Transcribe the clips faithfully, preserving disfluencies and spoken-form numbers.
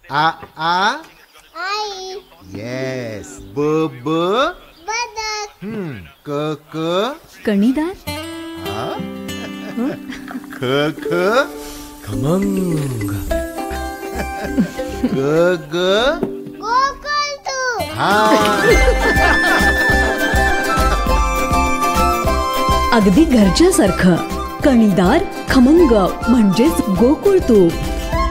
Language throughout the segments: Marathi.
आ आ आई. येस. ब ब बदक. हम्म. क क कणीदार. ख ख खमंग. ग ग गोकुळतू. हा. अगदी घरच्यासारखं. कणीदार खमंग म्हणजेच गोकुळ तूप.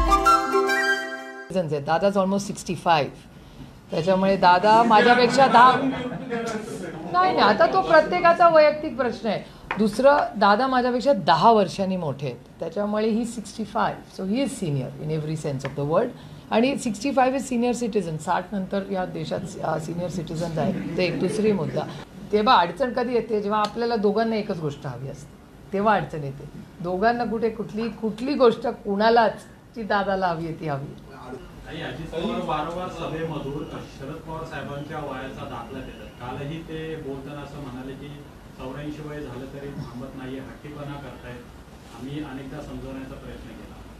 दादाच ऑलमोस्ट सिक्स्टी फाईव्ह, त्याच्यामुळे दादा माझ्यापेक्षा दहा नाही नाही आता तो प्रत्येकाचा वैयक्तिक प्रश्न आहे. दुसरं, दादा माझ्यापेक्षा दहा वर्षांनी मोठे आहेत, त्याच्यामुळे ही sixty five, so he is senior in every sense of the world. आणि sixty five is senior citizen. साठ नंतर या देशात सिनियर सिटीजन्स आहेत, ते एक दुसरी मुद्दा. तेव्हा अडचण कधी येते, जेव्हा आपल्याला दोघांना एकच गोष्ट हवी असते, तेव्हा अडचण येते. दोघांना कुठे कुठली कुठली गोष्ट कुणालाच ती दादाला हवी आहे ती हवी. वारंवार सभेमधून शरद पवार साहेबांच्या वयाचा दाखला देतात. कालही ते बोलताना असं म्हणाले की चौऱ्याऐंशी वय झालं तरी थांबत नाहीये, हट्टीपणा करतायत. आम्ही अनेकदा समजवण्याचा प्रयत्न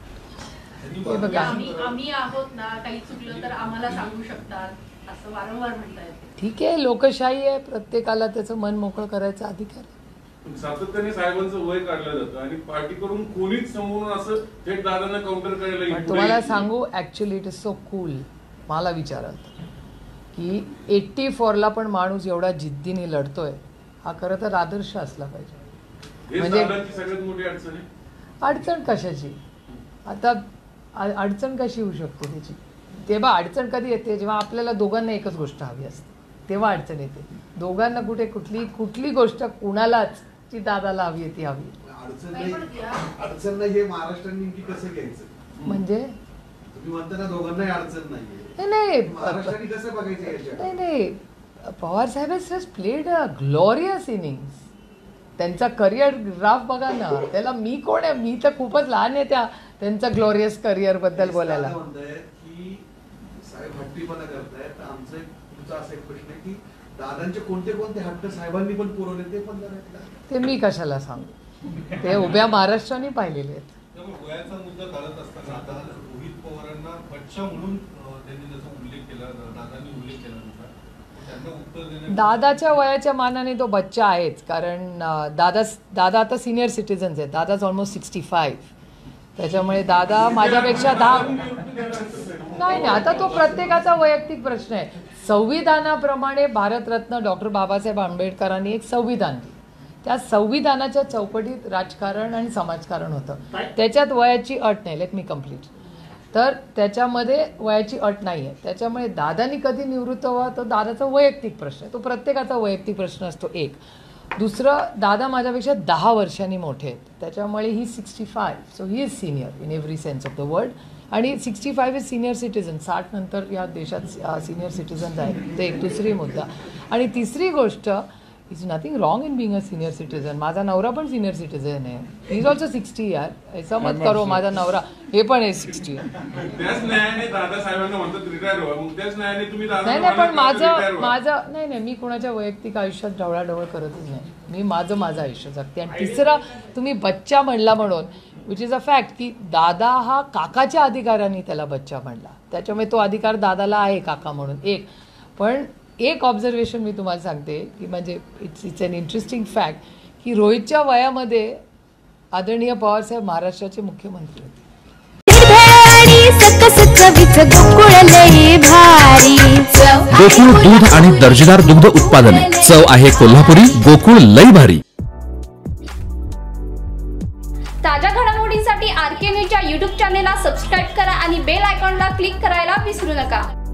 केला. आम्ही आम्ही आहोत ना, काही चुकलं तर आम्हाला सांगू शकतात असं वारंवार म्हणतायत. ठीक आहे, लोकशाही आहे, प्रत्येकाला त्याचं मन मोकळं करायचा अधिकार आहे. सातत्याने साहेबांचं वय काढलं जातं आणि पार्टीकडून कोणीच समोरून असं थेट दादांना काउंटर करायला. तुम्हाला सांगू, actually it is so cool. मला विचाराल की एट्टी फोरला पण माणूस एवढा जिद्दीने लढतोय, हा खरं तर आदर्श असला पाहिजे. म्हणजे सगळ्यात मोठी अडचण आहे. अडचण कशाची? आता अडचण कशी होऊ शकते त्याची? तेव्हा अडचण कधी येते, जेव्हा आपल्याला दोघांना एकच गोष्ट हवी असते, तेव्हा अडचण येते. दोघांना कुठे कुठली कुठली गोष्ट कुणालाच ती दादाला हवी आहे ती हवी. अडचण नाही अडचण नाही हे महाराष्ट्राने नेमकी कसं घ्यायचं? म्हणजे तुम्ही म्हणता ना दोघांनाही अडचण नाहीये, नाही महाराष्ट्राने कसं बघायचं? नाही नाही पवार साहेब has played a glorious innings. त्यांचा करिअर ग्राफ बघा ना. त्याला मी कोण आहे? मी तर खूपच लहान आहे त्या त्यांचा ग्लोरियस करिअर बद्दल बोलायला. की साहेब हट्टीपणा करतायत. आमचा तुमचा असा एक प्रश्न आहे की दादांचे कोणते कोणते हट्ट साहेबांनी पण पुरवले ते पण ते मी कशाला सांगू, ते उभ्या महाराष्ट्राने पाहिलेले आहेत. वयाचा मुद्दा काढत असताना आता रोहित पवारांना बच्चा म्हणून त्यांनी जसा उल्लेख केला, दादांनी उल्लेख केला त्यांना उत्तर देणे. दादाच्या वयाच्या मानाने तो बच्चा आहेच, कारण दादा दादा आता सिनियर सिटीजन्स आहेत. दादाच ऑलमोस्ट सिक्स्टी फाईव्ह, त्याच्यामुळे दादा माझ्यापेक्षा दहा नाही नाही आता तो प्रत्येकाचा वैयक्तिक प्रश्न आहे. संविधानाप्रमाणे भारतरत्न डॉक्टर बाबासाहेब आंबेडकरांनी एक संविधान दिलं. त्या संविधानाच्या चौकटीत राजकारण आणि समाजकारण होतं. त्याच्यात वयाची अट नाही. Let me complete. तर त्याच्यामध्ये वयाची अट नाही आहे. त्याच्यामुळे दादानी कधी निवृत्त व्हावं तो दादाचा वैयक्तिक प्रश्न आहे, तो प्रत्येकाचा वैयक्तिक प्रश्न असतो. एक. दुसरं, दादा माझ्यापेक्षा दहा वर्षांनी मोठे आहेत, त्याच्यामुळे ही sixty five, so he is senior in every sense of the world. आणि sixty five is senior citizen. साठ नंतर या देशात सिनियर सिटीजन्स आहेत, ते एक दुसरी मुद्दा. आणि तिसरी गोष्ट, is nothing wrong in being a senior citizen. माझा नवरा पण सिनियर सिटीजन आहे. He is also sixty. यार ऐसा मत करो, माझा नवरा हे पण आहे सिक्स्टी. नाही नाही पण माझं माझं नाही नाही मी कोणाच्या वैयक्तिक आयुष्यात ढवळाढवळ करतच नाही. मी माझं माझं आयुष्य जगते. आणि तिसरा, तुम्ही बच्चा म्हणला म्हणून, विच इज अ फॅक्ट, की दादा हा काकाच्या अधिकाराने त्याला बच्चा म्हणला, त्याच्यामुळे तो अधिकार दादाला आहे काका म्हणून. एक पण एक ऑब्झर्वेशन मी तुम्हाला सांगते की म्हणजे it's it's an interesting fact की रोहितच्या वयामध्ये आदरणीय पवारसाहेब महाराष्ट्राचे मुख्यमंत्री होते. गोकुळ दूध आणि दर्जेदार दुग्ध उत्पादने. चव आहे कोल्हापुरी. गोकुळ लई भारी. ताज्या घडामोडींसाठी आर के न्यूजच्या यूट्यूब चॅनेलला सबस्क्राईब करा आणि बेल आयकॉनला क्लिक करायला विसरू नका.